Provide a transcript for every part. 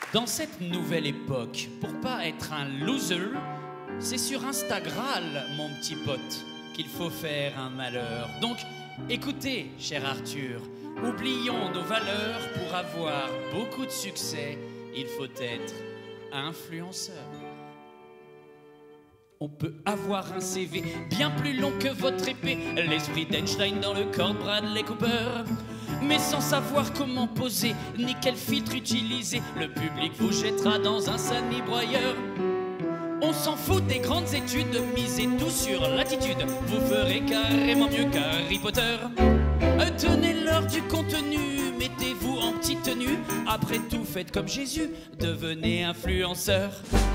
Dans cette nouvelle époque, pour pas être un loser, c'est sur Instagram, mon petit pote, qu'il faut faire un malheur. Donc, écoutez, cher Arthur, oublions nos valeurs. Pour avoir beaucoup de succès, il faut être influenceur. On peut avoir un CV bien plus long que votre épée, l'esprit d'Einstein dans le corps de Bradley Cooper. Mais sans savoir comment poser, ni quel filtre utiliser, le public vous jettera dans un sani broyeur. On s'en fout des grandes études, misez tout sur l'attitude, vous ferez carrément mieux qu'Harry Potter. Tenez-leur du contenu, mettez-vous en petite tenue, après tout faites comme Jésus, devenez influenceur.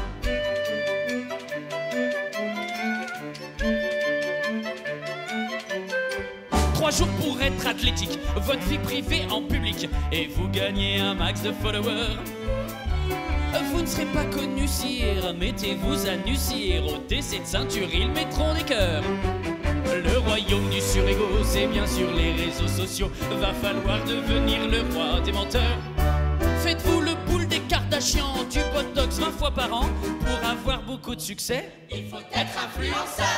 3 jours pour être athlétique, votre vie privée en public, et vous gagnez un max de followers. Vous ne serez pas connu, sire, mettez-vous à nu, sire. Ôtez cette ceinture, ils mettront des cœurs. Le royaume du surégo, c'est bien sûr les réseaux sociaux. Va falloir devenir le roi des menteurs. Faites-vous le boule des Kardashians, du botox 20 fois par an. Pour avoir beaucoup de succès, il faut être influenceur.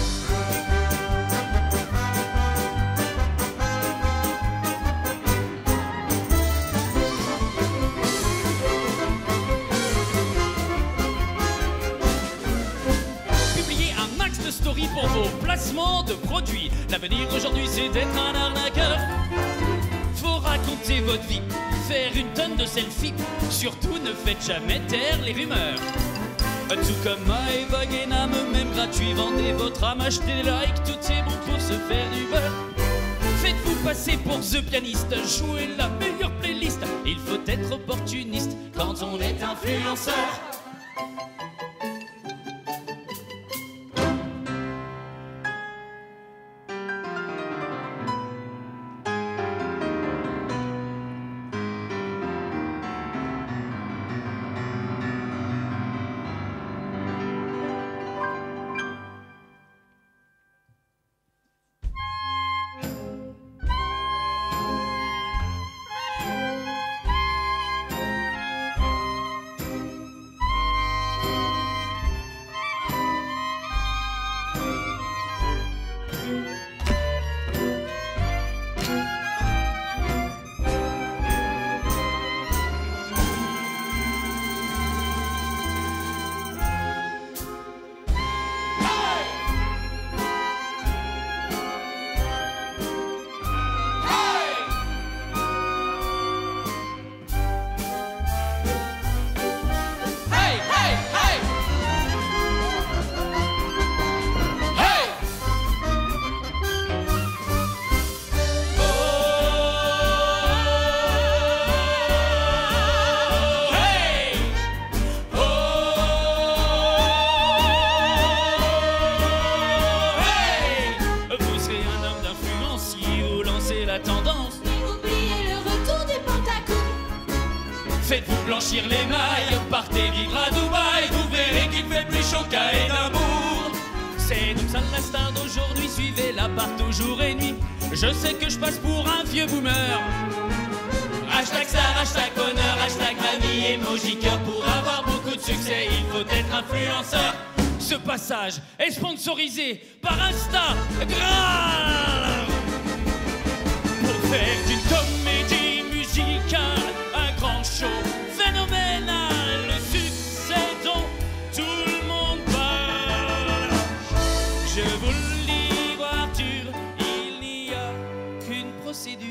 Story pour vos placements de produits. L'avenir aujourd'hui c'est d'être un arnaqueur. Faut raconter votre vie, faire une tonne de selfies. Surtout ne faites jamais taire les rumeurs. Tout comme Maëva Guénam, même gratuit, vendez votre âme, achetez des likes, tout est bon pour se faire du beurre. Faites-vous passer pour The Pianiste, jouez la meilleure playlist. Il faut être opportuniste quand on est influenceur. Faites-vous blanchir les mailles, partez vivre à Dubaï, vous verrez qu'il fait plus chaud qu'à Édimbourg. C'est donc ça la star d'aujourd'hui, suivez-la partout jour et nuit. Je sais que je passe pour un vieux boomer. Hashtag star, hashtag bonheur, hashtag mamie, emoji cœur. Pour avoir beaucoup de succès, il faut être influenceur. Ce passage est sponsorisé par Instagram. Pour faire d'une comédie musicale un grand show phénoménal, le succès dont tout le monde parle. Je vous le livre, Arthur, il n'y a qu'une procédure.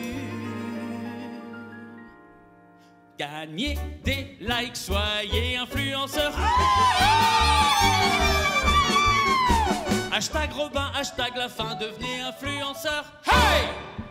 Gagnez des likes, soyez influenceur. Hashtag Robin, hashtag la fin, devenez influenceur. Hey!